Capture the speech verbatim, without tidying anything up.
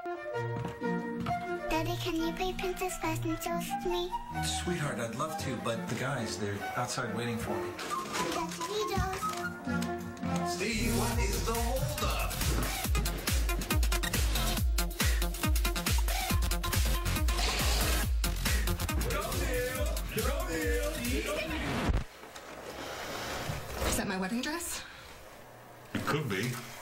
Daddy, can you play Princess Fast and Jules with me? Sweetheart, I'd love to, but the guys, they're outside waiting for me. Doritos. Steve, what is the holdup? Is that my wedding dress? It could be.